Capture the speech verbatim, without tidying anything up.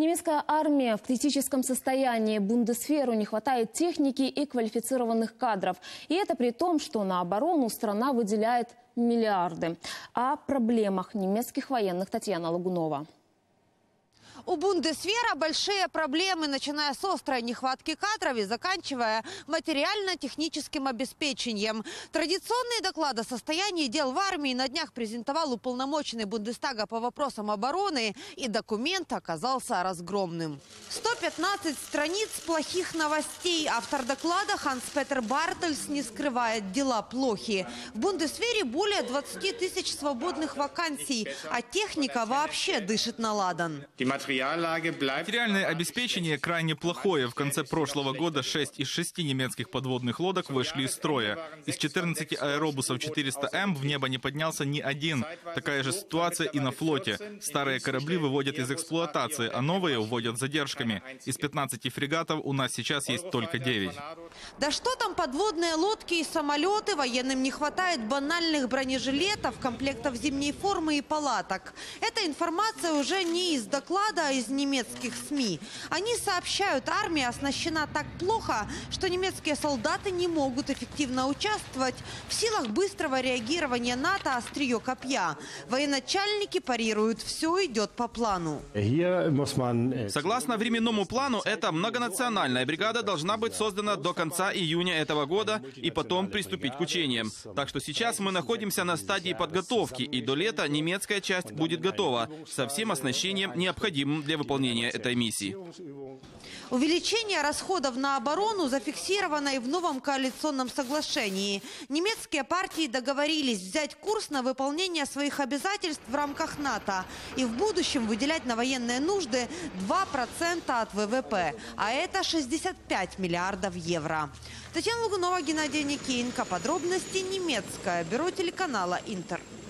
Немецкая армия в критическом состоянии. Бундесверу не хватает техники и квалифицированных кадров. И это при том, что на оборону страна выделяет миллиарды. О проблемах немецких военных Татьяна Лагунова. У Бундесвера большие проблемы, начиная с острой нехватки кадров и заканчивая материально-техническим обеспечением. Традиционные доклады о состоянии дел в армии на днях презентовал уполномоченный Бундестага по вопросам обороны, и документ оказался разгромным. сто пятнадцать страниц плохих новостей. Автор доклада Ханс-Петер Бартельс не скрывает: дела плохи. В Бундесвере более двадцати тысяч свободных вакансий, а техника вообще дышит на ладан. Материальное обеспечение крайне плохое. В конце прошлого года шесть из шести немецких подводных лодок вышли из строя. Из четырнадцати аэробусов четыреста эм в небо не поднялся ни один. Такая же ситуация и на флоте. Старые корабли выводят из эксплуатации, а новые уводят с задержками. Из пятнадцати фрегатов у нас сейчас есть только девять. Да что там подводные лодки и самолеты? Военным не хватает банальных бронежилетов, комплектов зимней формы и палаток. Эта информация уже не из доклада, а из немецких СМИ. Они сообщают, армия оснащена так плохо, что немецкие солдаты не могут эффективно участвовать в силах быстрого реагирования НАТО острие копья. Военачальники парируют: все идет по плану. Согласно временному плану, эта многонациональная бригада должна быть создана до конца июня этого года и потом приступить к учениям. Так что сейчас мы находимся на стадии подготовки, и до лета немецкая часть будет готова со всем оснащением, необходимым для выполнения этой миссии. Увеличение расходов на оборону зафиксировано и в новом коалиционном соглашении. Немецкие партии договорились взять курс на выполнение своих обязательств в рамках НАТО и в будущем выделять на военные нужды два процента от вэ вэ пэ, а это шестьдесят пять миллиардов евро. Татьяна Лагунова, Геннадий Никеенко. Подробности немецкое бюро телеканала «Интер».